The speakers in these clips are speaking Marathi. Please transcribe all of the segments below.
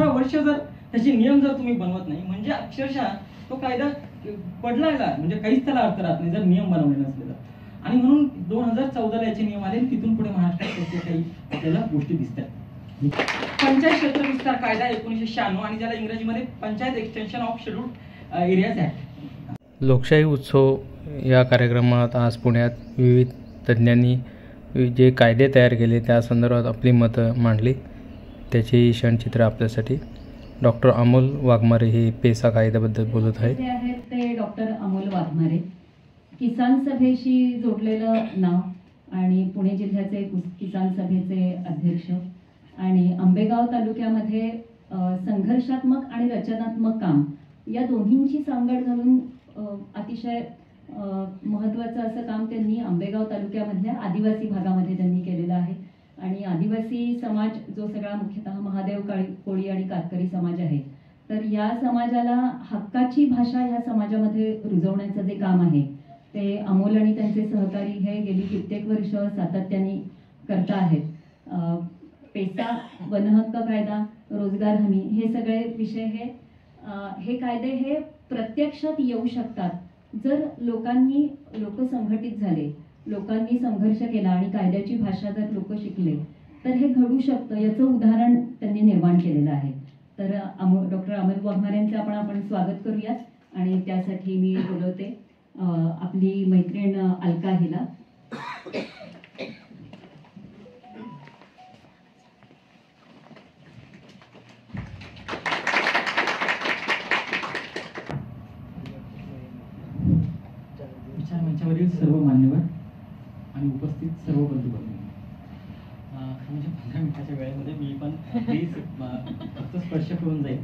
18 वर्ष जर त्याचे नियम जर तुम्ही बनवत नाही म्हणजे अक्षरशः तो कायदा पडलायला म्हणजे काहीच त्याला अर्थ राहत नाही जर नियम बनवले नसले तर. आणि म्हणून 2014ला याचे नियम आले, तिथून पुढे महाराष्ट्रात त्याचे काही आपल्याला गोष्टी दिसतात. पंचायत क्षेत्र विस्तार कायदा 1996 आणि ज्याला इंग्रजीमध्ये panchayat extension of scheduled areas act. लोकशाही उत्सव या कार्यक्रमात आज पुण्यात विविध तज्ज्ञांनी जे कायदे तयार केले त्या संदर्भात आपली मतं मांडली. त्याची क्षणचित्र आपल्यासाठी डॉक्टर अमोल वाघमारे हे पेसा कायद्याबद्दल बोलत आहेत. ते डॉक्टर अमोल वाघमारे, किसान सभेशी जोडलेलं नाव आणि पुणे जिल्ह्याचे किसान सभेचे अध्यक्ष आणि आंबेगाव तालुक्यामध्ये संघर्षात्मक आणि रचनात्मक काम या दोन्हींची सांगड घालून अतिशय महत्त्वाचं असं काम त्यांनी आंबेगाव तालुक्यामधल्या आदिवासी भागामध्ये त्यांनी केलेलं आहे. आणि आदिवासी समाज जो सगळा मुख्यतः महादेव कोळी आणि कातकरी समाज आहे, तर या समाजाला हक्काची भाषा ह्या समाजामध्ये रुजवण्याचं जे काम आहे ते अमोल आणि त्यांचे सहकारी हे गेली कित्येक वर्ष सातत्याने करता आहेत. पेसा, वनहक्क कायदा, रोजगार हमी हे सगळे विषय हे कायदे हे प्रत्यक्षात येऊ शकतात जर लोक संघटित झाले, लोकांनी संघर्ष केला आणि कायद्याची भाषा जर लोक शिकले तर हे घडू शकतं. याचं उदाहरण त्यांनी निर्माण केलेलं आहे. तर डॉक्टर अमोल वाघमारे यांचं आपण स्वागत करूयात आणि त्यासाठी मी बोलवते आपली मैत्रीण अलका हिला. मंचावरील सर्व मान्यवर आणि उपस्थित सर्व बंधू-भगिनी, म्हणजे 15 मिनिटाच्या वेळेमध्ये मी पण फक्त स्पर्श करून जाईल.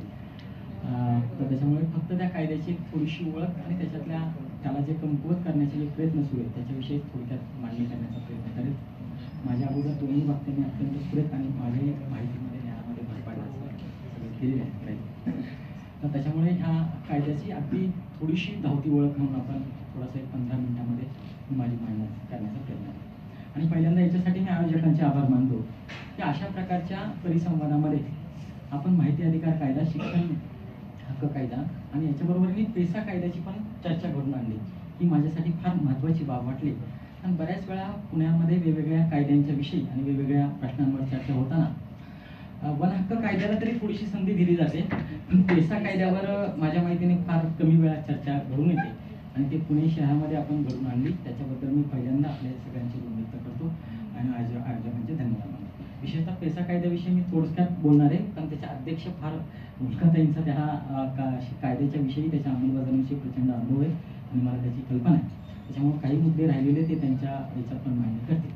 तर त्याच्यामुळे फक्त त्या कायद्याची थोडीशी ओळख आणि त्याला जे कमकुवत करण्याचे जे प्रयत्न सुरू आहेत त्याच्याविषयी थोडक्यात मांडणी करण्याचा प्रयत्न करेल. माझ्या अगोदर दोन्ही वक्त्यांनी अत्यंत सुरेख आणि माझ्याही माहितीमध्ये ज्ञानामध्ये भर पाडण्याचं सगळं केलेलं आहे. तर त्याच्यामुळे ह्या कायद्याची अगदी थोडीशी धावती ओळख म्हणून आपण थोडासा 15 मिनिटांमध्ये माझी मांडणी करण्याचा प्रयत्न आहे. आणि पहिल्यांदा याच्यासाठी मी आयोजकांचे आभार मानतो की अशा प्रकारच्या परिसंवादामध्ये आपण माहिती अधिकार कायदा, शिक्षण हक्क कायदा आणि याच्याबरोबर पेसा कायद्याची पण चर्चा घडून आणली ही माझ्यासाठी फार महत्त्वाची बाब वाटली. कारण बऱ्याच वेळा पुण्यामध्ये वेगवेगळ्या कायद्यांच्या विषयी आणि वेगवेगळ्या प्रश्नांवर चर्चा होताना वन हक्क कायद्याला तरी थोडीशी संधी दिली जाते, पण पेसा कायद्यावर माझ्या माहितीने फार कमी वेळा चर्चा घडून येते आणि ते पुणे शहरामध्ये आपण घडून आणली. त्याच्याबद्दल मी पहिल्यांदा आपल्या सगळ्यांची ऋण व्यक्त करतो आणि आयोजकांचे धन्यवाद मानतो. विशेषतः पेसा कायद्याविषयी मी थोडक्यात बोलणार आहे कारण त्याचे अध्यक्ष फार मुलकाताईंचा त्या कायद्याच्या विषयी त्याच्या अंमलबजावणीविषयी प्रचंड अनुभव आहे आणि मला त्याची कल्पना आहे. त्याच्यामुळे काही मुद्दे राहिलेले ते त्यांच्या याच्यात पण मांडणी करते.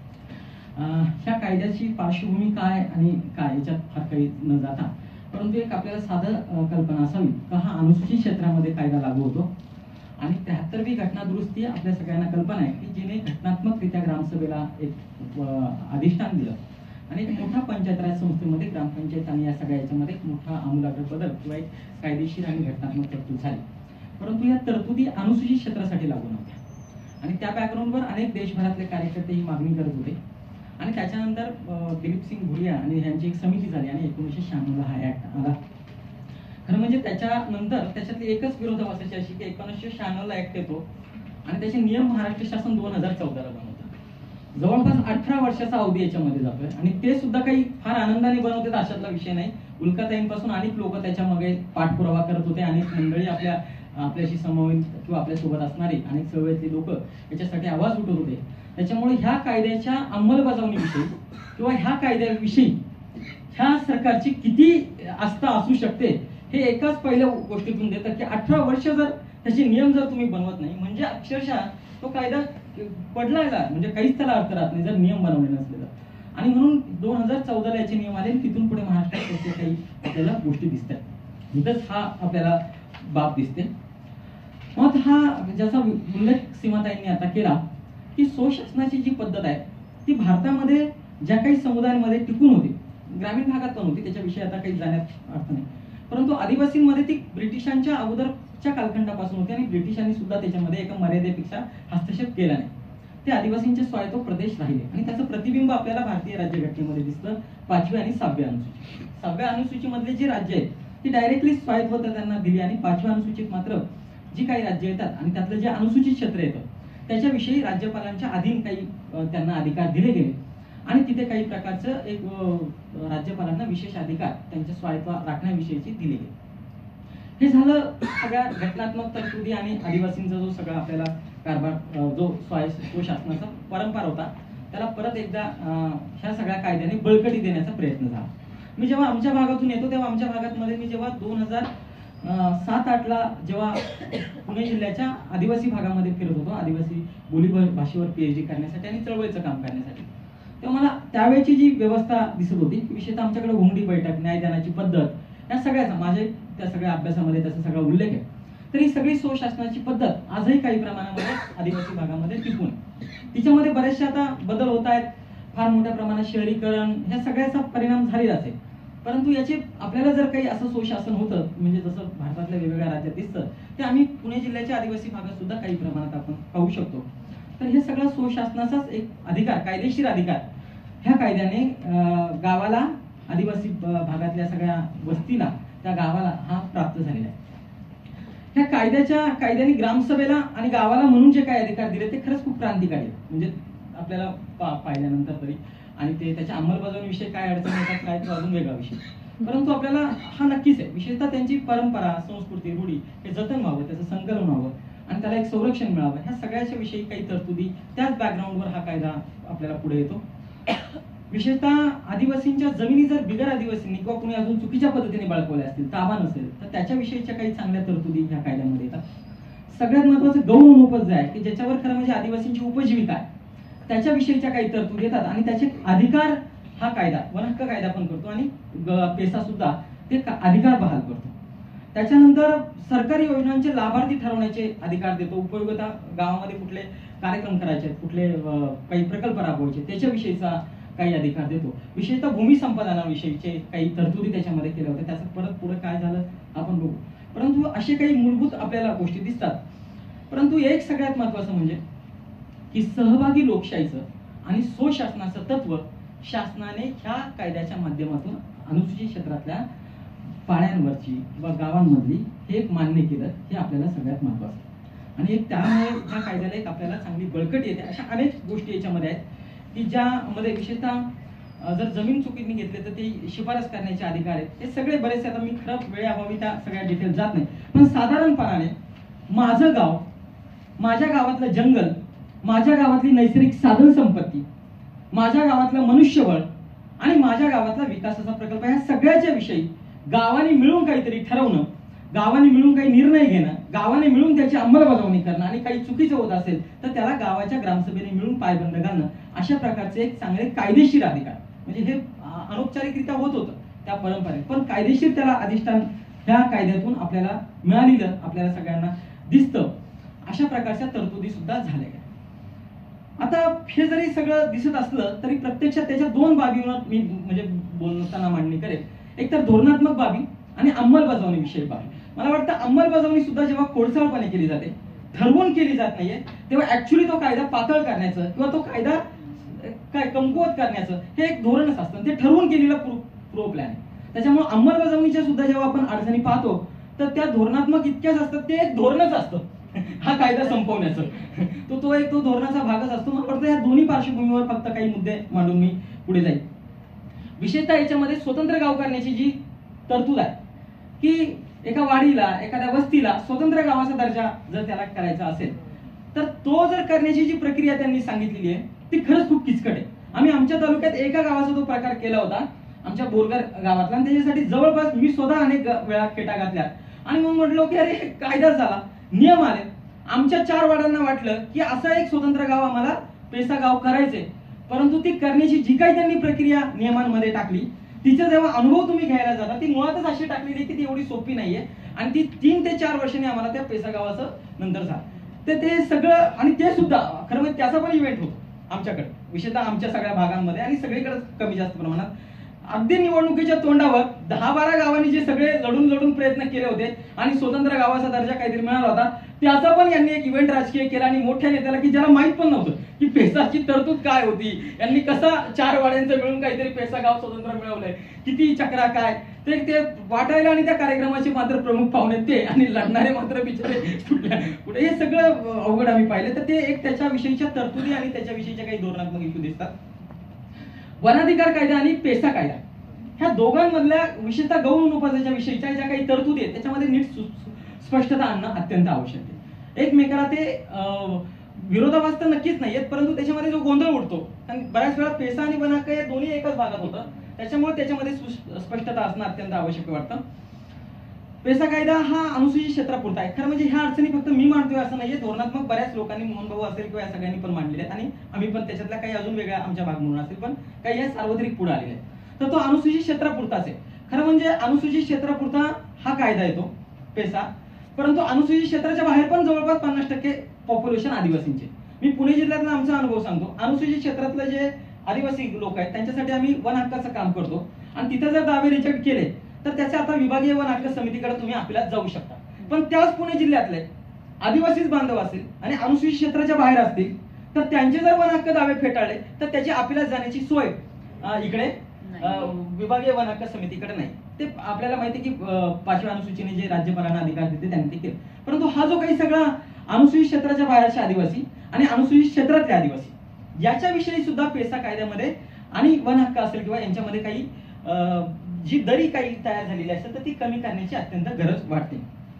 ह्या कायद्याची पार्श्वभूमी काय आणि काय याच्यात फार काही न जाता परंतु एक आपल्याला साधं कल्पना असावी का हा अनुसूचित क्षेत्रामध्ये कायदा लागू होतो आणि 73वी घटना दुरुस्ती आपल्या सगळ्यांना कल्पना आहे की जिने घटनात्मकरित्या ग्रामसभेला एक अधिष्ठान दिलं आणि एक मोठा पंचायत राज संस्थेमध्ये ग्रामपंचायत आणि या सगळ्या याच्यामध्ये एक मोठा आमूलाग्र बदल किंवा एक कायदेशीर आणि घटनात्मक तरतूद झाली. परंतु या तरतुदी अनुसूचित क्षेत्रासाठी लागू नव्हत्या आणि त्या बॅकग्राऊंडवर अनेक देशभरातले कार्यकर्ते ही मागणी करत होते आणि त्याच्यानंतर दिलीपसिंग भुरिया आणि ह्यांची एक समिती झाली आणि 1996ला हा ऍक्ट आला. खरं म्हणजे त्याच्यानंतर त्याच्यातली एकच विरोधाभासाची अशी की 1996ला ऍक्ट येतो आणि त्याचे नियम महाराष्ट्र शासन 2014ला बनवतात. जवळपास 18 वर्षाचा अवधी याच्यामध्ये जातोय आणि ते सुद्धा काही फार आनंदाने बनवतात अशातला विषय नाही. उल्काताईंपासून अनेक लोक त्याच्यामागे पाठपुरावा करत होते, अनेक मंडळी आपल्याशी समवेत किंवा आपल्यासोबत असणारे अनेक चळवळीतले लोक याच्यासाठी आवाज उठवत होते. त्याच्यामुळे ह्या कायद्याच्या अंमलबजावणीविषयी किंवा ह्या कायद्याविषयी ह्या सरकारची किती आस्था असू शकते हे एकाच पहिल्या गोष्टीतून देतं की 18 वर्ष जर त्याचे नियम जर तुम्ही बनवत नाही म्हणजे अक्षरशः तो कायदा पडलायला म्हणजे काहीच त्याला अर्थ राहत नाही जर नियम बनवले नसले तर. आणि म्हणून 2014ला याचे नियम आले आणि तिथून पुढे महाराष्ट्रात त्याचे काही आपल्याला गोष्टी दिसतात. इथंच हा आपल्याला बाब दिसते. मग हा ज्याचा उल्लेख सीमाताईंनी आता केला की स्वशासनाची जी पद्धत आहे ती भारतामध्ये ज्या काही समुदायांमध्ये टिकून होती, ग्रामीण भागात पण होती, त्याच्याविषयी आता काही जाण्यात अर्थ नाही, परंतु आदिवासींमध्ये ती ब्रिटिशांच्या अगोदरच्या कालखंडापासून होती आणि ब्रिटिशांनी सुद्धा त्याच्यामध्ये एका मर्यादेपेक्षा हस्तक्षेप केला नाही. ते आदिवासींचे स्वायत्त प्रदेश राहिले आणि त्याचं प्रतिबिंब आपल्याला भारतीय राज्यघटनेमध्ये दिसतं 5वी आणि 6वी अनुसूची. 6व्या अनुसूचीमधले जे राज्य आहेत ती डायरेक्टली स्वायत्तता त्यांना दिली आणि 5व्या अनुसूचीत मात्र जी काही राज्य येतात आणि त्यातलं जे अनुसूचित क्षेत्र येतं त्याच्याविषयी राज्यपालांच्या अधीन काही त्यांना अधिकार दिले गेले आणि तिथे काही प्रकारचं एक राज्यपालांना विशेष अधिकार त्यांच्या स्वायत्त राखण्याविषयीची दिले गेले. हे झालं सगळ्या घटनात्मक तरतुदी आणि आदिवासींचा जो सगळा आपल्याला कारभार जो स्वशासनाचा परंपरा होता त्याला परत एकदा ह्या सगळ्या कायद्याने बळकटी देण्याचा प्रयत्न झाला. मी जेव्हा आमच्या भागातून येतो तेव्हा आमच्या भागामध्ये मी जेव्हा 2007-08ला जेव्हा पुणे जिल्ह्याच्या आदिवासी भागामध्ये फिरत होतो आदिवासी बोली भाषेवर PhD करण्यासाठी आणि चळवळीचं काम करण्यासाठी, तेव्हा मला त्यावेळेची जी व्यवस्था दिसत होती विशेषतः आमच्याकडे घोंगडी बैठक, न्यायदानाची पद्धत या सगळ्याचा माझे त्या सगळ्या अभ्यासामध्ये त्याचा सगळा उल्लेख आहे. तर ही सगळी स्वशासनाची पद्धत आजही काही प्रमाणामध्ये आदिवासी भागामध्ये टिकून तिच्यामध्ये बरेचसे आता बदल होत आहेत. फार मोठ्या प्रमाणात शहरीकरण ह्या सगळ्याचा परिणाम झालेलाच आहे. परंतु याचे आपल्याला जर काही असं स्वशासन होतं म्हणजे जसं भारतातल्या वेगवेगळ्या राज्यात दिसतं ते आम्ही पुणे जिल्ह्याच्या आदिवासी भागात सुद्धा काही प्रमाणात आपण पाहू शकतो. तर हे सगळं स्वशासनाचाच एक अधिकार, कायदेशीर अधिकार ह्या कायद्याने गावाला, आदिवासी भागातल्या सगळ्या वस्तीला, त्या गावाला हा प्राप्त झालेला आहे. ह्या कायद्याने ग्रामसभेला आणि गावाला म्हणून जे काही अधिकार दिले ते खरंच खूप क्रांतिकारी आहे. म्हणजे आपल्याला पाहिल्यानंतर तरी आणि ते त्याच्या अंमलबजावणीविषयी काय अडचण येतात काय तो अजून वेगळा विषय. परंतु आपल्याला हा नक्कीच आहे विशेषतः त्यांची परंपरा, संस्कृती, रूढी हे जतन व्हावं, त्याचं संकलन व्हावं आणि त्याला एक संरक्षण मिळावं, ह्या सगळ्याच्या विषयी काही तरतुदी त्याच बॅकग्राऊंडवर हा कायदा आपल्याला पुढे येतो. विशेषतः आदिवासींच्या जमिनी जर बिगर आदिवासींनी किंवा कुणी अजून चुकीच्या पद्धतीने बळकवल्या असतील, ताबा नसेल तर त्याच्याविषयीच्या काही चांगल्या तरतुदी ह्या कायद्यामध्ये येतात. सगळ्यात महत्वाचं गौण अनुपज जे आहे की ज्याच्यावर खरं म्हणजे आदिवासींची उपजीविका आहे त्याच्याविषयीच्या काही तरतुदी येतात आणि त्याचे अधिकार हा कायदा, वन हक्क कायदा पण करतो आणि पेसा सुद्धा ते अधिकार बहाल करतो. त्याच्यानंतर सरकारी योजनांचे लाभार्थी ठरवण्याचे अधिकार देतो. उपयोगिता गावामध्ये कुठले कार्यक्रम करायचे, कुठले काही प्रकल्प राबवायचे त्याच्याविषयीचा काही अधिकार देतो. विशेषतः भूमी संपादनाविषयीचे काही तरतुदी त्याच्यामध्ये केल्या होत्या. त्याचं परत पुढे काय झालं आपण बघू. परंतु असे काही मूलभूत आपल्याला गोष्टी दिसतात. परंतु एक सगळ्यात महत्वाचं म्हणजे की सहभागी लोकशाहीचं आणि स्वशासनाचं तत्व शासनाने ह्या कायद्याच्या माध्यमातून अनुसूचित क्षेत्रातल्या पाड्यांवरची किंवा गावांमधली हे एक मान्य केलं हे आपल्याला सगळ्यात महत्वाचं आणि त्यामुळे ह्या कायद्याला एक आपल्याला चांगली बळकट येते. अशा अनेक गोष्टी याच्यामध्ये आहेत की ज्यामध्ये विशेषतः जर जमीन चुकीने घेतले तर ते शिफारस करण्याचे अधिकार आहेत. हे सगळे बरेचसे आता मी खरं वेळेअभावी त्या सगळ्या डिटेल जात नाही, पण साधारणपणाने माझं गाव, माझ्या गावातलं जंगल, माझ्या गावातली नैसर्गिक साधन संपत्ती, माझ्या गावातलं मनुष्यबळ आणि माझ्या गावातला विकासाचा प्रकल्प ह्या सगळ्याच्या विषयी गावाने मिळून काहीतरी ठरवणं, गावाने मिळून काही निर्णय घेणं, गावाने मिळून त्याची अंमलबजावणी करणं आणि काही चुकीचं होत असेल तर त्याला गावाच्या ग्रामसभेने मिळून पायबंद घालणं, अशा प्रकारचे एक चांगले कायदेशीर अधिकार. म्हणजे हे अनौपचारिकरित्या होत होतं त्या परंपरेत, पण कायदेशीर त्याला अधिष्ठान ह्या कायद्यातून आपल्याला मिळालेलं आपल्याला सगळ्यांना दिसतं. अशा प्रकारच्या तरतुदी सुद्धा झाल्या. आता हे जरी सगळं दिसत असलं तरी प्रत्यक्षात त्याच्या दोन बाबींवर मी म्हणजे बोलताना मांडणी करेल. एक तर धोरणात्मक बाबी आणि अंमलबजावणी विषयी बाबी. मला वाटतं अंमलबजावणी सुद्धा जेव्हा खोडसाळपणे केली जाते, ठरवून केली जात नाहीये, तेव्हा ऍक्च्युली तो कायदा पातळ करण्याचं किंवा तो कायदा काय कमकुवत करण्याचं हे एक धोरणच असतं. ते ठरवून केलेलं प्रो प्लॅन आहे. त्याच्यामुळे अंमलबजावणीच्या सुद्धा जेव्हा आपण अडचणी पाहतो तर त्या धोरणात्मक इतक्याच असतात, ते एक धोरणच असतं हा कायदा संपवण्याचं. तो एक धोरणाचा भागच असतो. मला वाटतं या दोन्ही पार्श्वभूमीवर फक्त काही मुद्दे मांडून मी पुढे जाईल. विशेषतः याच्यामध्ये स्वतंत्र गाव करण्याची जी तरतूद आहे की एका वाडीला, एखाद्या वस्तीला स्वतंत्र गावाचा दर्जा जर त्याला करायचा असेल तर तो जर करण्याची जी प्रक्रिया त्यांनी सांगितलेली आहे ती खरंच खूप किचकट आहे. आम्ही आमच्या तालुक्यात एका गावाचा तो प्रकार केला होता, आमच्या बोरगर गावातला, आणि त्याच्यासाठी जवळपास मी स्वतः अनेक वेळा खेटा घातल्या आणि मग म्हटलो की अरे कायदा झाला, नियम आले. आमच्या 4 वाड्यांना वाटलं की असं एक स्वतंत्र गाव आम्हाला पेसा गाव करायचंय, परंतु ती करण्याची जी काही त्यांनी प्रक्रिया नियमांमध्ये टाकली तिचा जेव्हा अनुभव तुम्ही घ्यायला जाता ती मुळातच अशी टाकलेली की ती एवढी सोपी नाहीये आणि ती 3 ते 4 वर्षांनी आम्हाला त्या पेसा गावाचं नंतर झालं. ते सगळं आणि ते सुद्धा खरं म्हणजे त्याचा पण इव्हेंट होतो आमच्याकडे, विशेषतः आमच्या सगळ्या भागांमध्ये आणि सगळीकडे कमी जास्त प्रमाणात. अगदी निवडणुकीच्या तोंडावर 10-12 गावांनी जे सगळे लढून प्रयत्न केले होते आणि स्वतंत्र गावाचा दर्जा काहीतरी मिळाला होता, त्याचा पण यांनी एक इव्हेंट राजकीय केला आणि मोठ्या नेत्याला की ज्याला माहित पण नव्हतं की पेसाची तरतूद काय होती, यांनी कसा 4 वाड्यांचं मिळून काहीतरी पेसा गाव स्वतंत्र मिळवलंय, किती चक्रा काय ते वाटायला, आणि त्या कार्यक्रमाचे मात्र प्रमुख पाहुणे ते आणि लढणारे मात्र बिचारे कुठे हे सगळं अवघड आम्ही पाहिलं. तर ते एक त्याच्याविषयीच्या तरतुदी आणि त्याच्याविषयीच्या काही धोरणात्मक इश्यू दिसतात. वनाधिकार कायदा आणि पेसा कायदा ह्या दोघांमधल्या विशेषतः गौ अनुपाताच्या विषयीच्या ज्या काही तरतुदी आहेत त्याच्यामध्ये नीट स्पष्टता आणणं अत्यंत आवश्यक आहे. एकमेकाला ते विरोधाभास तर नक्कीच नाहीयेत, परंतु त्याच्यामध्ये जो गोंधळ उडतो, कारण बऱ्याच वेळा पेसा आणि वन हक्क हे दोन्ही एकाच भागात होतं, त्याच्यामुळे त्याच्यामध्ये स्पष्टता असणं अत्यंत आवश्यक वाटतं. पेसा कायदा हा अनुसूचित क्षेत्रापुरता आहे. खरं म्हणजे ह्या अडचणी फक्त मी मांडतोय असं नाहीये, धोरणात्मक बऱ्याच लोकांनी, मोहन भाऊ असेल किंवा या सगळ्यांनी पण मांडलेले आहेत आणि आम्ही पण त्याच्यातल्या काही अजून वेगळ्या आमच्या भाग म्हणून असेल, पण काही या सार्वत्रिक पुढे आलेले आहेत. तर तो अनुसूचित क्षेत्रापुरताच आहे. खरं म्हणजे अनुसूचित क्षेत्रापुरता हा कायदा येतो पेसा, परंतु अनुसूचित क्षेत्राच्या बाहेर पण जवळपास 50% पॉप्युलेशन आदिवासींचे. मी पुणे जिल्ह्यातला आमचा अनुभव सांगतो. अनुसूचित क्षेत्रातले जे आदिवासी लोक आहेत त्यांच्यासाठी आम्ही वन हक्काचं काम करतो आणि तिथे जर दावे रिजेक्ट केले तर त्याचे आता विभागीय वन हक्क समितीकडे तुम्ही अपीलात जाऊ शकता. पण त्याच पुणे जिल्ह्यातले आदिवासीच बांधव असतील आणि अनुसूचित क्षेत्राच्या बाहेर असतील तर त्यांचे जर वन हक्क दावे फेटाळले तर त्याची अपीलात जाण्याची सोय इकडे विभागीय वन हक्क समितीकडे नाही. ते आपल्याला माहिती की 5व्या अनुसूचीने जे राज्यपालांना अधिकार देते त्यांनी ते केले. परंतु हा जो काही सगळा अनुसूचित क्षेत्राच्या बाहेरचे आदिवासी आणि अनुसूचित क्षेत्रातले आदिवासी याच्याविषयी सुद्धा पेसा कायद्यामध्ये आणि वन हक्क असेल किंवा यांच्यामध्ये काही जी दरी काही तयार झालेली असेल तर ती कमी करण्याची अत्यंत गरज वाटते.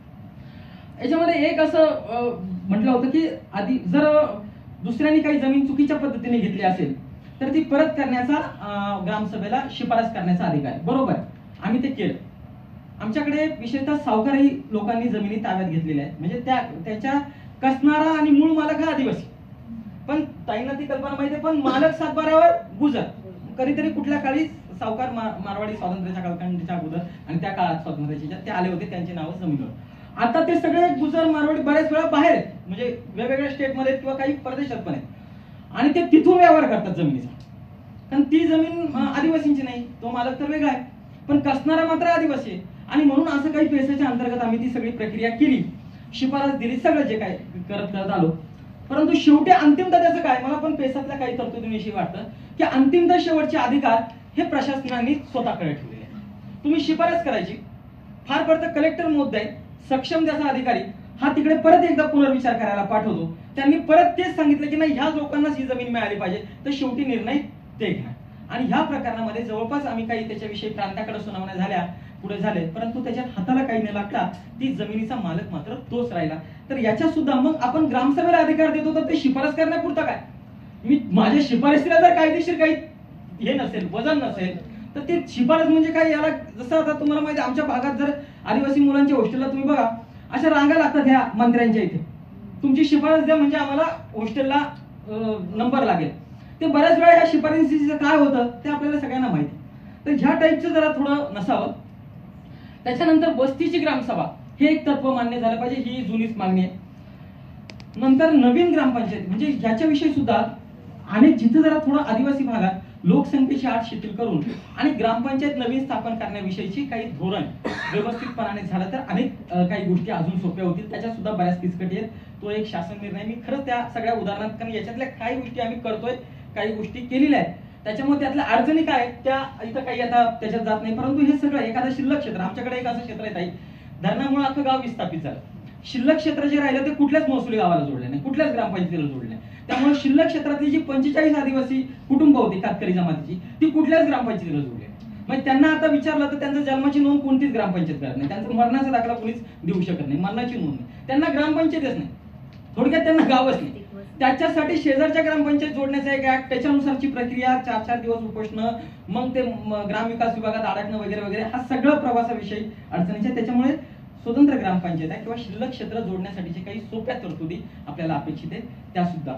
याच्यामध्ये एक असं म्हटलं होतं की आधी जर दुसऱ्यांनी काही जमीन चुकीच्या पद्धतीने घेतली असेल तर ती परत करण्याचा ग्रामसभेला शिफारस करण्याचा अधिकार आहे. बरोबर, आम्ही ते केलं. आमच्याकडे विशेषतः सावकारी लोकांनी जमिनी ताब्यात घेतलेल्या आहेत, म्हणजे त्यांच्या कसणारा आणि मूळ मालक हा आदिवासी, पण ताईंना ती कल्पना माहिती आहे, पण मालक सातबारावर गुजर. कधीतरी कुठल्या काळी सावकार मारवाडी स्वातंत्र्याच्या कालखंडीच्या अगोदर आणि त्या काळात स्वातंत्र्याच्या ते आले होते, त्यांची नावं जमिनीवर. आता ते सगळे गुजर मारवाडी बऱ्याच वेळा बाहेर आहेत, म्हणजे वेगवेगळ्या स्टेटमध्ये किंवा काही परदेशात पण आहेत आणि ते तिथून व्यवहार करतात जमिनीचा, कारण ती जमीन आदिवासींची नाही, तो मालक तर वेगळा आहे, पण कसणारा मात्र आदिवासी आहे. आणि म्हणून असं काही पेसाच्या अंतर्गत आम्ही ती सगळी प्रक्रिया केली, शिफारस दिली, सगळं जे काय करत आलो. परंतु शेवटी अंतिमतः त्याचं काय, मला पण पेसातल्या काही तरतुदींविषयी वाटतं की अंतिमतः शेवटचे अधिकार हे प्रशासनाने स्वतःकडे ठेवलेले आहेत. तुम्ही शिफारस करायची, फार पडतं कलेक्टर महोदय सक्षम त्याचा अधिकारी हा तिकडे परत एकदा पुनर्विचार करायला पाठवतो. त्यांनी परत तेच सांगितलं की नाही ह्या लोकांनाच ही जमीन मिळाली पाहिजे, तर शेवटी निर्णय ते घ्या. आणि ह्या प्रकरणामध्ये जवळपास आम्ही काही त्याच्याविषयी प्रांताकडे सुनावण्या झाल्या, पुढे झाले, परंतु त्याच्यात हाताला काही न लागता ती जमिनीचा मालक मात्र तोच राहिला. तर याच्या सुद्धा मग आपण ग्रामसभेला अधिकार देतो तर ते शिफारस करण्यापुरता काय, मी माझ्या शिफारसीला जर कायदेशीर काही हे नसेल, वजन नसेल, तर ते शिफारस म्हणजे काय, याला जसं आता तुम्हाला माहिती आमच्या भागात जर आदिवासी मुलांच्या हॉस्टेलला तुम्ही बघा अशा रांगा लागतात ह्या मंत्र्यांच्या इथे, तुमची शिफारस द्या म्हणजे आम्हाला हॉस्टेलला नंबर लागेल. ते बऱ्याच वेळा ह्या शिफारसीचं काय होतं ते आपल्याला सगळ्यांना माहिती. तर ह्या टाईपचं जरा थोडं नसावं. त्याच्यानंतर वस्तीची ग्रामसभा हे एक तत्व मान्य झालं पाहिजे, ही जुनीच मागणी आहे. नंतर नवीन ग्रामपंचायत म्हणजे ह्याच्याविषयी सुद्धा अनेक जिथे जरा थोडं आदिवासी भागात लोकसंख्येची अट शिथिल करून आणि ग्रामपंचायत नवीन स्थापन करण्याविषयीची काही धोरण व्यवस्थितपणाने झालं तर अनेक काही गोष्टी अजून सोप्या होतील. त्याच्यात सुद्धा बऱ्याच किचकटी आहेत. तो एक शासन निर्णय. मी खरंच त्या सगळ्या उदाहरणात, कारण याच्यातल्या काही गोष्टी आम्ही करतोय, काही गोष्टी केलेल्या आहेत, त्याच्यामुळे त्यातल्या अडचणी काय त्या इथं काही आता त्याच्यात जात नाही. परंतु हे सगळं एखादं शिल्लक क्षेत्र, आमच्याकडे एक असं क्षेत्र आहे धरणामुळे अख्खं गाव विस्थापित झालं. शिल्लक क्षेत्र जे राहिलं ते कुठल्याच महसुली गावाला जोडले नाही, कुठल्याच ग्रामपंचायतीला जोडले नाही. त्यामुळे शिल्लक क्षेत्रातली जी 45 आदिवासी कुटुंब होती कातकरी जमातीची ती कुठल्याच ग्रामपंचायतीला जोडली. मग त्यांना आता विचारलं तर त्यांचं जन्माची नोंद कोणतीच ग्रामपंचायत करत नाही, त्यांचा मरणाचा दाखला कोणीच देऊ शकत नाही, मरणाची नोंद नाही, त्यांना ग्रामपंचायतच नाही, थोडक्यात त्यांना गावच नाही. त्याच्यासाठी शेजारच्या ग्रामपंचायत जोडण्याचा एक ऍक्ट, त्याच्यानुसारची प्रक्रिया, 4-4 दिवस उपोषण, मग ते ग्रामविकास विभागात अडकणं वगैरे वगैरे, हा सगळं प्रवासाविषयी अडचणीच्या. त्याच्यामुळे स्वतंत्र ग्रामपंचायत आहे किंवा शिल्लक क्षेत्र जोडण्यासाठीचे काही सोप्या तरतुदी आपल्याला अपेक्षित आहेत त्या सुद्धा.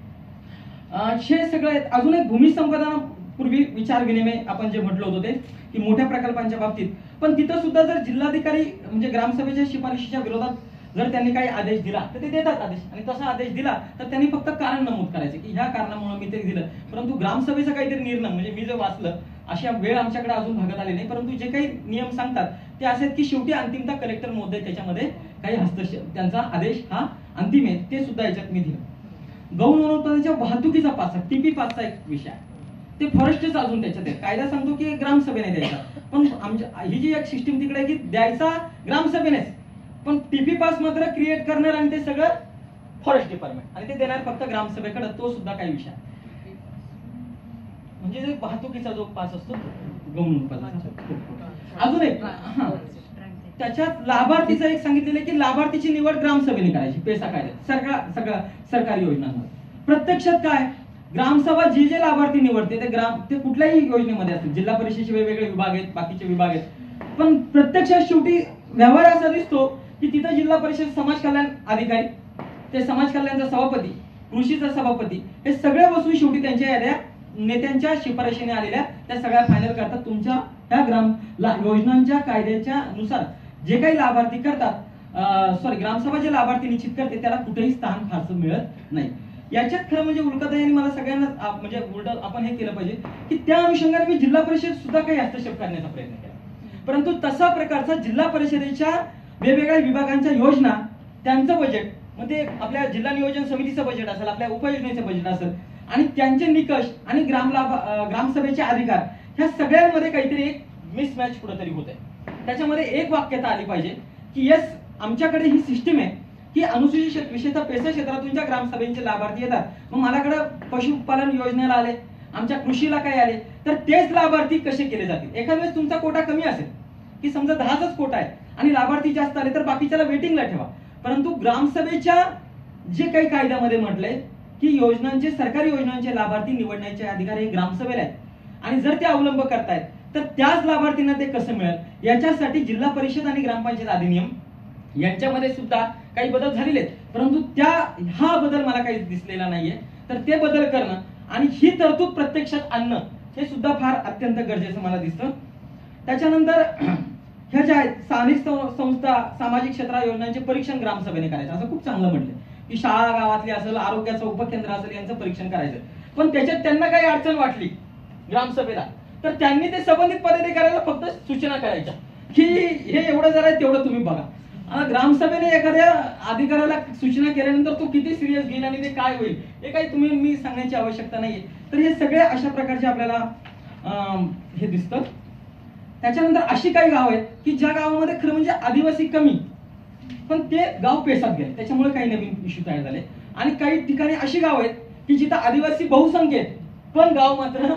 हे सगळं अजून एक भूमी संपादना पूर्वी विचार विनिमय आपण जे म्हटलं होतं ते की मोठ्या प्रकल्पांच्या बाबतीत, पण तिथं सुद्धा जर जिल्हाधिकारी म्हणजे ग्रामसभेच्या शिफारशीच्या विरोधात जर त्यांनी काही आदेश दिला तर ते देतात आदेश, आणि तसा आदेश दिला तर त्यांनी फक्त कारण नमूद करायचं की ह्या कारणामुळे मी ते दिलं. परंतु ग्रामसभेचा काहीतरी निर्णय म्हणजे मी जे वाचलं अशा वेळ आमच्याकडे अजून भागात आली नाही, परंतु जे काही नियम सांगतात ते असे आहेत की शेवटी अंतिमतः कलेक्टर महोदय त्याच्यामध्ये काही हस्तक्षेप, त्यांचा आदेश हा अंतिम आहे, ते सुद्धा याच्यात मी दिलं. गौण वनोत्पादनाच्या वाहतुकीचा पास, TP पासचा एक विषय आहे, ते फॉरेस्टच अजून त्याच्यात आहे. कायदा सांगतो की ग्रामसभेने द्यायचा, पण आमच्या ही जी एक सिस्टीम तिकडे आहे की द्यायचा ग्रामसभेनेच, पण TP पास मात्र क्रिएट करणार आणि ते सगळं फॉरेस्ट डिपार्टमेंट आणि ते देणार फक्त ग्रामसभेकडे, तो सुद्धा काही विषय आहे. म्हणजे जे वाहतुकीचा जो पास असतो गौण उत्पादनाचा. अजून एक त्याच्यात लाभार्थीचं एक सांगितलेलं आहे की लाभार्थीची निवड ग्रामसभेने करायची, पेसा कायद्यात सगळ्या सरकारी योजनांमध्ये. प्रत्यक्षात काय, ग्रामसभा जे लाभार्थी निवडते ते कुठल्याही योजनेमध्ये असतील, जिल्हा परिषदेचे वेगवेगळे विभाग आहेत, बाकीचे विभाग आहेत, पण प्रत्यक्षात शेवटी व्यवहार असा दिसतो की तिथं जिल्हा परिषद समाज कल्याण अधिकारी, ते समाज कल्याणचा सभापती, कृषीचा सभापती, हे सगळे बसून शेवटी त्यांच्या याद्या नेत्यांच्या शिफारशीने आलेल्या त्या सगळ्या फायनल करतात. तुमच्या त्या योजनांच्या कायद्याच्या नुसार जे काही लाभार्थी करतात, ग्रामसभा जे लाभार्थी निश्चित करते त्याला कुठेही स्थान फारसं मिळत नाही. याच्यात खरं म्हणजे उल्काताई यांनी मला सगळ्यांना म्हणजे उलट आपण हे केलं पाहिजे की त्या अनुषंगाने मी जिल्हा परिषद सुद्धा काही हस्तक्षेप करण्याचा प्रयत्न केला, परंतु तसा प्रकारचा जिल्हा परिषदेच्या वेगवेगळ्या विभागांच्या योजना, त्यांचं बजेट, मग ते आपल्या जिल्हा नियोजन समितीचं बजेट असेल, आपल्या उपयोजनेचं बजेट असेल, आणि त्यांचे निकष आणि ग्रामसभेचे अधिकार, ह्या सगळ्यांमध्ये काहीतरी एक मिसमॅच कुठेतरी होत आहे. त्याच्यामध्ये एक वाक्यता आली पाहिजे की येस, आमच्याकडे ही सिस्टीम आहे की अनुसूचित विशेषतः पेसा क्षेत्रातून ज्या ग्रामसभेचे लाभार्थी येतात, मग माझ्याकडे पशुपालन योजनेला आले, आमच्या कृषीला काय आले, तर तेच लाभार्थी कसे केले जातील. एखाद्या वेळेस तुमचा कोटा कमी असेल की समजा 10च कोटा आहे आणि लाभार्थी जास्त आले तर बाकीच्याला वेटिंगला ठेवा, परंतु ग्रामसभेच्या जे काही कायद्यामध्ये म्हटलंय की योजनांचे, सरकारी योजनांचे लाभार्थी निवडण्याचे अधिकार हे ग्रामसभेला आहेत आणि जर ते अवलंब करतायत तर त्याच लाभार्थींना ते कसं मिळेल, याच्यासाठी जिल्हा परिषद आणि ग्रामपंचायत अधिनियम यांच्यामध्ये सुद्धा काही बदल झालेले आहेत, परंतु हा बदल मला काही दिसलेला नाहीये. तर ते बदल करणं आणि ही तरतूद प्रत्यक्षात आणणं हे सुद्धा फार अत्यंत गरजेचं मला दिसतं. त्याच्यानंतर ह्या ज्या आहेत स्थानिक संस्था सामाजिक क्षेत्र योजनांचे परीक्षण ग्रामसभेने करायचं, असं खूप चांगलं म्हटलं की शाळा गावातली असेल, आरोग्याचं उपकेंद्र असेल, यांचं परीक्षण करायचं, पण त्याच्यात त्यांना काही अडचण वाटली ग्रामसभेला तर त्यांनी ते संबंधित पदाधिकाऱ्याला फक्त सूचना करायच्या की हे एवढं जरा तेवढं तुम्ही बघा. ग्रामसभेने एखाद्या अधिकाऱ्याला सूचना केल्यानंतर तो किती सिरियस घेईल आणि ते काय होईल हे काही मी सांगण्याची आवश्यकता नाहीये. तर हे सगळे अशा प्रकारचे आपल्याला हे दिसतं. त्याच्यानंतर अशी काही गाव आहेत की ज्या गावामध्ये खरं म्हणजे आदिवासी कमी, पण ते गाव पेसात गेले, त्याच्यामुळे काही नवीन इश्यू तयार झाले. आणि काही ठिकाणी अशी गाव आहेत की जिथं आदिवासी बहुसंख्य आहेत पण गाव मात्र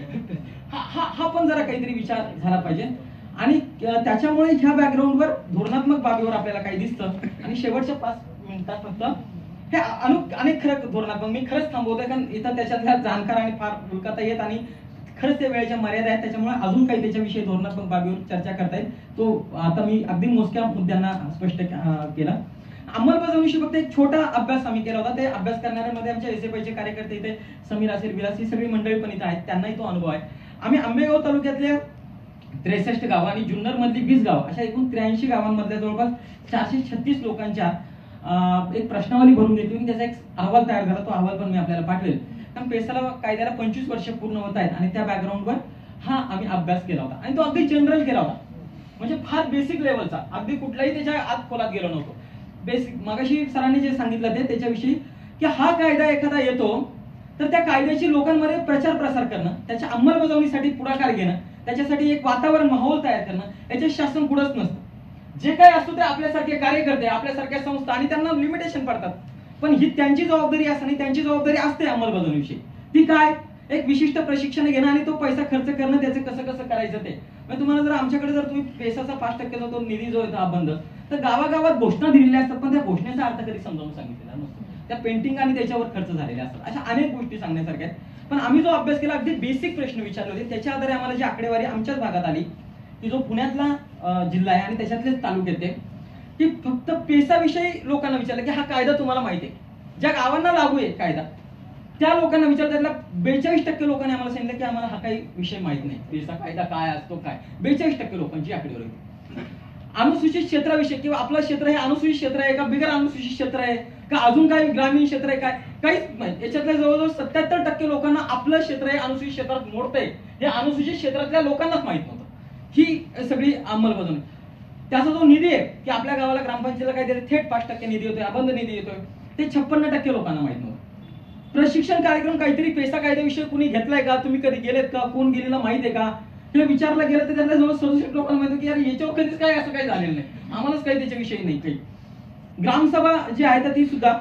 हा पण जरा काहीतरी विचार झाला पाहिजे. आणि त्याच्यामुळे ह्या बॅकग्राऊंडवर धोरणात्मक बाबीवर आपल्याला काही दिसतं. आणि शेवटच्या 5 मिनिटात फक्त हे अनेक खरं धोरणात्मक मी खरंच थांबवतोय, कारण इथं त्याच्यातल्या जाणकार आणि फार उल्काता येत आणि खरंच ते वेळेच्या मर्यादा आहेत, त्याच्यामुळे अजून काही त्याच्याविषयी धोरणात्मक बाबीवर चर्चा करता येईल. तो आता मी अगदी मोजक्या मुद्द्यांना स्पष्ट केला. अंमलबजावणीशी फक्त एक छोटा अभ्यास आम्ही केला होता. ते अभ्यास करणाऱ्यांमध्ये आमच्या एसएफआयचे कार्यकर्ते इथे समीर असेल, विलास, ही सगळी मंडळी पण इथे आहेत, त्यांनाही तो अनुभव आहे. आम्ही आंबेगाव तालुक्यातल्या 63 गाव आणि जुन्नर मधली 20 गाव अशा एकूण 83 गावांमधल्या जवळपास 436 लोकांच्या एक प्रश्नावली भरून घेतली आणि त्याचा एक अहवाल तयार झाला. तो अहवाल पण मी आपल्याला पाठवेल, कारण पेसाला कायद्याला 25 वर्ष पूर्ण होत आहेत आणि त्या बॅकग्राऊंडवर हा आम्ही अभ्यास केला होता. आणि तो अगदी जनरल केला होता, म्हणजे फार बेसिक लेवलचा, अगदी कुठलाही त्याच्या आत खोलात गेलो नव्हतो. बेसिक मगाशी सरांनी जे सांगितलं ते त्याच्याविषयी की हा कायदा एखादा येतो तर त्या कायद्याची लोकांमध्ये प्रचार प्रसार करणं, त्याच्या अंमलबजावणीसाठी पुढाकार घेणं, त्याच्यासाठी एक वातावरण माहोल तयार करणं, याचे शासन पुढंच नसतं. जे काही असतो ते आपल्यासारखे कार्यकर्ते, आपल्यासारख्या संस्था, आणि त्यांना लिमिटेशन पडतात, पण ही त्यांची जबाबदारी असते आणि त्यांची जबाबदारी असते अंमलबजावणीविषयी. ती काय, एक विशिष्ट प्रशिक्षण घेणं आणि तो पैसा खर्च करणं, त्याचं कसं कसं करायचं ते. म्हणजे तुम्हाला जर आमच्याकडे जर तुम्ही पेसाचा 5% तो निधी जो येतो हा बंद, तर गावागावात घोषणा दिलेल्या असतात, पण त्या घोषणेचा अर्थ कधी समजावून सांगितलेला नसतो. त्या पेंटिंग आणि त्याच्यावर खर्च झालेले असतात. अशा अनेक गोष्टी सांगण्यासारख्या आहेत. पण आम्ही जो अभ्यास केला अगदी बेसिक प्रश्न विचारले होते, त्याच्या आधारे आम्हाला जी आकडेवारी आमच्याच भागात आली की जो पुण्यातला जिल्हा आहे आणि त्याच्यातलेच तालुके ते, की फक्त पेसाविषयी लोकांना विचारलं की हा कायदा तुम्हाला माहिती आहे, ज्या गावांना लागू आहे कायदा त्या लोकांना विचारलं, त्यातल्या 42% लोकांनी आम्हाला सांगितलं की आम्हाला हा काही विषय माहित नाही, पेसा कायदा काय असतो काय. 42% लोकांची आकडेवारी होती. अनुसूचित क्षेत्राविषयी किंवा आपलं क्षेत्र हे अनुसूचित क्षेत्र आहे का बिगर अनुसूचित क्षेत्र आहे का अजून काही ग्रामीण क्षेत्र आहे काय, काहीच नाही. याच्यातल्या जवळजवळ 77% लोकांना आपलं क्षेत्र हे अनुसूचित क्षेत्रात मोडतंय हे अनुसूचित क्षेत्रातल्या लोकांनाच माहित नव्हतं. ही सगळी अंमलबजावणी. त्याचा जो निधी आहे की आपल्या गावाला ग्रामपंचायतीला काहीतरी थेट 5% निधी येतोय, अबंध निधी येतोय, ते 56% लोकांना माहित नव्हतं. प्रशिक्षण कार्यक्रम काहीतरी पेसा कायद्याविषयी कुणी घेतलाय का, तुम्ही कधी गेलेत का, कोण गेलेलं माहित आहे का, हे विचारलं गेलं तर त्यांना जवळ 67 लोकांना माहिती की यार याच्यावर कधीच काय असं काही झालेलं नाही, आम्हालाच काही त्याच्याविषयी नाही काही. ग्रामसभा जी आहे तर ती सुद्धा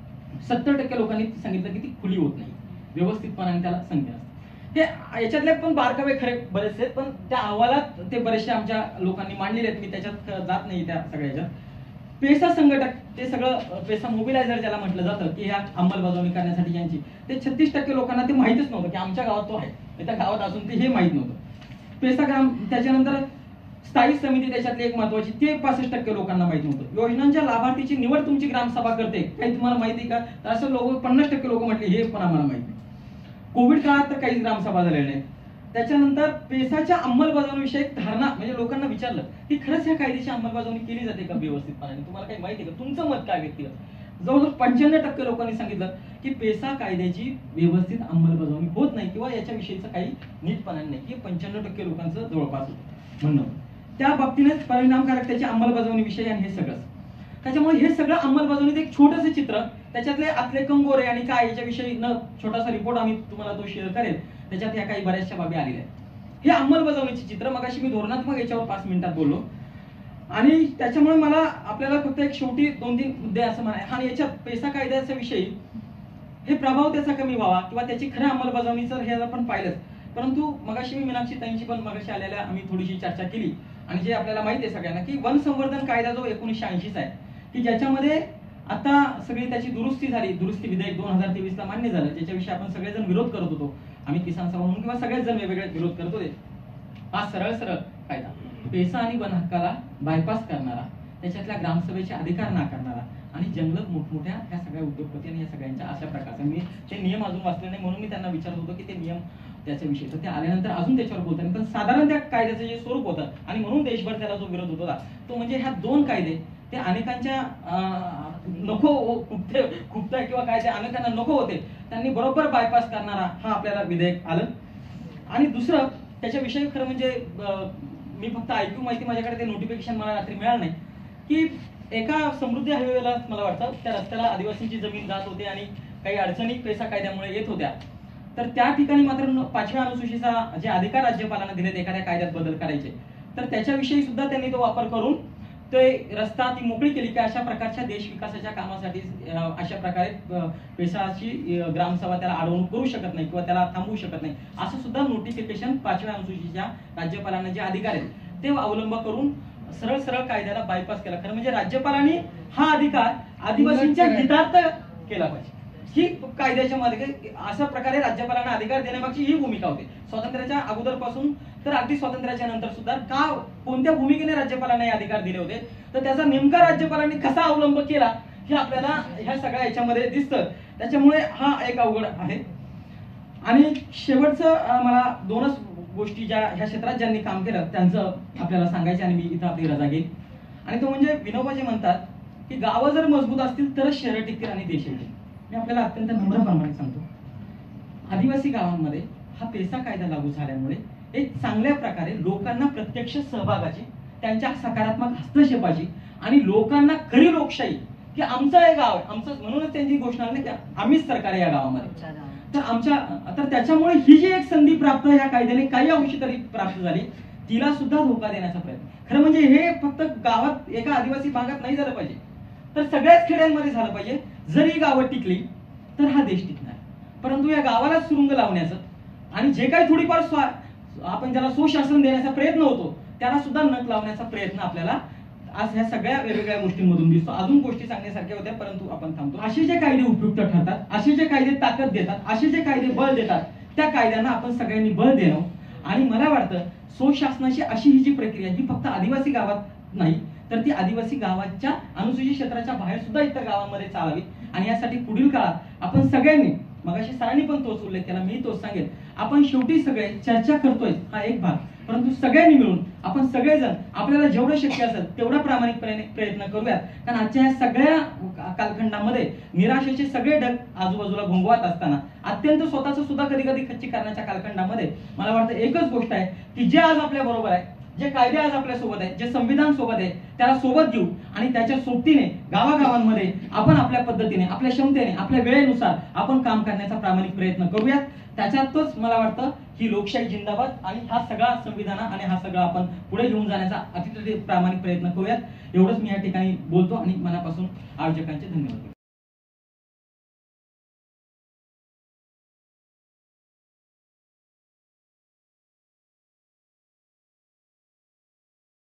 70% लोकांनी सांगितलं की ती खुली होत नाही, व्यवस्थितपणाने त्याला संख्या असते. हे याच्यातले पण बारकावे खरे बरेचसे आहेत, पण त्या अहवालात ते बरेचसे आमच्या लोकांनी मांडलेले आहेत, मी त्याच्यात जात नाही त्या सगळ्याच्या. पेसा संघटक ते सगळं पेसा मोबिलायझर ज्याला म्हटलं जातं की ह्या अंमलबजावणी करण्यासाठी यांची, ते 36% लोकांना ते माहितच नव्हतं की आमच्या गावात तो आहे, त्या गावात असून ते हे माहित नव्हतं. पेसा ग्राम त्याच्यानंतर स्थायी समिती त्याच्यातली एक महत्वाची, ते 65% लोकांना माहित नव्हतं. योजनांच्या लाभार्थीची निवड तुमची ग्रामसभा करते, काही तुम्हाला माहिती का, तर असं लोक 50% लोक म्हटले हे पण आम्हाला माहिती नाही. कोविड काळात तर काही ग्रामसभा झालेल्या नाहीत. त्याच्यानंतर पेसाच्या अंमलबजावणीविषयी धारणा, म्हणजे लोकांना विचारलं की खरंच ह्या कायद्याची अंमलबजावणी केली जाते का व्यवस्थितपणे, तुम्हाला काही माहिती आहे का, तुमचं मत काय व्यक्तिगत. जवळजवळ 95% लोकांनी सांगितलं की पेसा कायद्याची व्यवस्थित अंमलबजावणी होत नाही किंवा याच्याविषयीचं काही नीटपणाने नाही, की 95% लोकांचं जवळपास म्हणणं. त्या बाबतीने परिणामकारक त्याची अंमलबजावणी विषयी आणि हे सगळं. त्याच्यामुळे हे सगळं अंमलबजावणीत एक छोटंसं चित्र, त्याच्यातले आतले कंगोरे आणि काय याच्याविषयी न छोटासा रिपोर्ट आम्ही तुम्हाला तो शेअर करेल, त्याच्यात ह्या काही बऱ्याचशा बाबी आलेल्या आहेत. हे अंमलबजावणीचे चित्र, मगाशी मी धोरणात्मक याच्यावर 5 मिनिटात बोललो, आणि त्याच्यामुळे मला आपल्याला फक्त एक शेवटी 2-3 मुद्दे असं म्हणाय. आणि याच्यात पेसा कायद्याच्या विषयी हे प्रभाव त्याचा कमी व्हावा किंवा त्याची खऱ्या अंमलबजावणीचं हे आपण पाहिलंच, परंतु मगाशी मी मीनाक्षी ताईंची पण मगाशी आलेल्या आम्ही थोडीशी चर्चा केली, आणि जे आपल्याला माहिती आहे सगळ्यांना की वन संवर्धन कायदा जो 1980चा आहे, की ज्याच्यामध्ये आता सगळी त्याची दुरुस्ती झाली, दुरुस्ती विधेयक 2023 ला मान्य झालं, ज्याच्याविषयी आपण सगळेजण विरोध करत होतो, आम्ही किसान सभा म्हणून किंवा सगळेच जण वेगवेगळे विरोध करत होते. हा सरळ कायदा पेसा आणि वन हक्काला बायपास करणारा, त्याच्यातल्या ग्रामसभेचे अधिकार नाकारणारा आणि जंगलात मोठमोठ्या ह्या सगळ्या उद्योगपती आणि या सगळ्यांच्या अशा प्रकारचा, मी ते नियम अजून वाचले नाही म्हणून मी त्यांना विचारत होतो की ते नियम त्याच्याविषयी, तर ते आल्यानंतर अजून त्याच्यावर बोलतात, पण साधारण त्या कायद्याचं जे स्वरूप होतं आणि म्हणून देशभर त्याला जो विरोध होता तो म्हणजे ह्या 2 कायदे ते अनेकांच्या नको खुपताय किंवा काय ते अनेकांना नको होते, त्यांनी बरोबर बायपास करणारा हा आपल्याला विधेयक आलं. आणि दुसरं त्याच्याविषयी खरं म्हणजे मी फक्त ऐकू माहिती, माझ्याकडे ते नोटिफिकेशन मला रात्री मिळालं नाही, की एका समृद्धी हायवेला मला वाटतं त्या रस्त्याला आदिवासींची जमीन जात होते आणि काही अडचणी पेसा कायद्यामुळे येत होत्या, तर त्या ठिकाणी मात्र 5व्या अनुसूचीचा जे अधिकार राज्यपालांना दिलेत एखाद्या कायद्यात बदल करायचे, तर त्याच्याविषयी सुद्धा त्यांनी तो वापर करून ते रस्ता ती मोकळी केली की अशा प्रकारच्या देश विकासाच्या कामासाठी अशा प्रकारे पेसाची ग्रामसभा त्याला अडवणूक करू शकत नाही किंवा त्याला थांबवू शकत नाही, असं सुद्धा नोटिफिकेशन 5व्या अनुसूचीच्या राज्यपालांना जे अधिकार आहेत ते अवलंब करून सरळ कायद्याला बायपास केला. खरं म्हणजे राज्यपालांनी हा अधिकार आदिवासींच्या हितार्थ केला पाहिजे, ही कायद्याच्या मध्ये अशा प्रकारे राज्यपालांना अधिकार देण्यामागची ही भूमिका होती. स्वातंत्र्याच्या अगोदरपासून तर अगदी स्वातंत्र्याच्या नंतर सुद्धा का कोणत्या भूमिकेने राज्यपालांना हे अधिकार दिले होते, तर त्याचा नेमका राज्यपालांनी कसा अवलंब केला हे आपल्याला ह्या सगळ्या याच्यामध्ये दिसतं. त्याच्यामुळे हा एक अवघड आहे. आणि शेवटचं मला 2च गोष्टी ज्या ह्या क्षेत्रात ज्यांनी काम केलं त्यांचं आपल्याला सांगायचं आणि मी इथं आपली रजा घेईन. आणि तो म्हणजे विनोबाजी म्हणतात की गावं जर मजबूत असतील तरच शहरं टिकतील आणि देश टिकतील. मी आपल्याला अत्यंत नम्रपणाने सांगतो, आदिवासी गावांमध्ये हा पेसा कायदा लागू झाल्यामुळे एक चांगल्या प्रकारे लोकांना प्रत्यक्ष सहभागाची, त्यांच्या सकारात्मक हस्तक्षेपाची आणि लोकांना खरी लोकशाही की आमचं हे गाव आहे आमचं, म्हणूनच त्यांची घोषणा नाही की आम्हीच सरकार आहे या गावामध्ये, तर त्याच्यामुळे ही जी एक संधी प्राप्त या कायद्याने काही अंशी तरी प्राप्त झाली, तिला सुद्धा धोका देण्याचा प्रयत्न. खरं म्हणजे हे फक्त गावात एका आदिवासी भागात नाही झालं पाहिजे, तर सगळ्याच खेड्यांमध्ये झालं पाहिजे. जर ही गावं टिकली तर हा देश टिकणार. परंतु या गावाला सुरुंग लावण्याचं आणि जे काही थोडीफार आपण ज्याला सुशासन देण्याचा प्रयत्न होतो त्याला सुद्धा नख लावण्याचा प्रयत्न आपल्याला आज ह्या सगळ्या वेगवेगळ्या गोष्टींमधून दिसतो. अजून गोष्टी सांगण्यासारख्या होत्या परंतु आपण थांबतो. असे जे कायदे उपयुक्त ठरतात, असे जे कायदे ताकद देतात, असे जे कायदे बळ देतात, त्या कायद्यांना आपण सगळ्यांनी बळ देणं. आणि मला वाटतं सुशासनाची अशी ही जी प्रक्रिया ही फक्त आदिवासी गावात नाही तर ती आदिवासी गावाच्या अनुसूचित क्षेत्राच्या बाहेर सुद्धा इतर गावांमध्ये चालावी. आणि यासाठी पुढील काळात आपण सगळ्यांनी, मगाशी सरांनी पण तोच उल्लेख केला, मी तोच सांगेल, आपण शेवटी सगळे चर्चा करतोय हा एक भाग, परंतु सगळ्यांनी मिळून आपण सगळेजण आपल्याला जेवढं शक्य असेल तेवढा प्रामाणिकपणे प्रयत्न करूयात. कारण आजच्या या सगळ्या कालखंडामध्ये निराशेचे सगळे ढग आजूबाजूला घोंगवत असताना अत्यंत स्वतःच सुद्धा कधी कधी खच्ची करण्याच्या कालखंडामध्ये मला वाटतं एकच गोष्ट आहे की जे आज आपल्या बरोबर आहे जे कायदे आज आपल्या सोबत आहेत, जे संविधान सोबत आहे, त्याला सोबत घेऊ आणि त्याच्या सोबतीने गावागावांमध्ये आपण आपल्या पद्धतीने, आपल्या क्षमतेने, आपल्या वेळेनुसार आपण काम करण्याचा प्रामाणिक प्रयत्न करूयात. त्याच्यातच मला वाटतं की लोकशाही जिंदाबाद आणि हा सगळा संविधान आणि हा सगळा आपण पुढे घेऊन जाण्याचा अतिशय प्रामाणिक प्रयत्न करूयात. एवढंच मी या ठिकाणी बोलतो आणि मनापासून आयोजकांचे धन्यवाद.